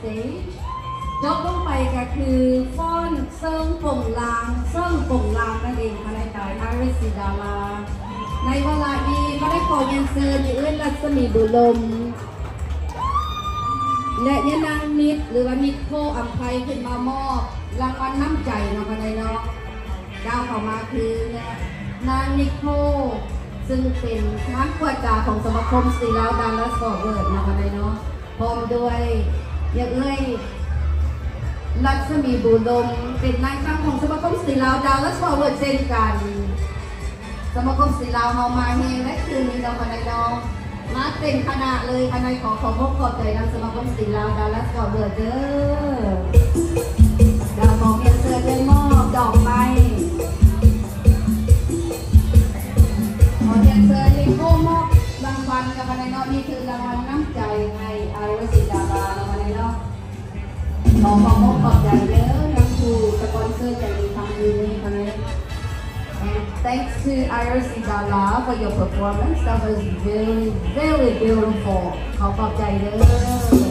stage จบลงไปก็คือฟ้อนเซิงป่งลางนั่นเองภายในไอริสสีดาราในเวลานี้ก็ได้ขอเรียนเชิญยืนรัศมีบุลมและยนางนิดหรือว่านิโคอัมไพขึ้นมามอบรางวัลน้ำใจเนาะภายในเนาะดาวเข้ามาคือนางนิโคซึ่งเป็นนักกวดกาของสมาคมสตรีลาวดัลลัสฟอร์เวิร์ดเนาะภายในเนาะพร้อมด้วยยังรัศมีบุลมเป็นนายช่างของสมาคมสตรีลาวดัลลัสฟอร์เวิร์ดเช่นกันสมาคมสตรีลาวเฮามาเฮและคืนนี้เราภายในเนาะมาเต็มคณะเลยภายในขอพบขอบใจนำสมาคมสตรีลาวดัลลัสฟอร์เวิร์ดเด้อดาวของเรียนเชิญเลยมอบดอกไม้ขอเรียนเชิญลิโก้มอบรางวัลกับภายในเนาะนี่คือรางวัลน้ำใจในไอริสดาราเราภายในเนาะขอพบขอบใจเด้อนักครูสปอนเซอร์ใจดีทำดีนี้ภายใน And thanks to Iris Idala for your performance. That was very, very beautiful. ขอขอบใจเด้อ